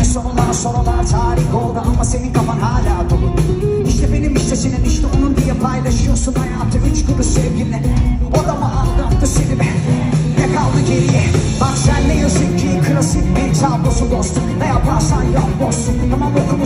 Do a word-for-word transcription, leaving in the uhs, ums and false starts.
sorular sorular tarih oldu ama senin kafan hala dolu. İşte benim işte senin işte onun diye paylaşıyorsun hayatı. Üç kuruş sevgiline o da mı aldattı seni be? Ne kaldı geriye? Bak sen ne yazık ki klasik bir tablosu dostum. Ne yaparsan yap dostum. Tamam oku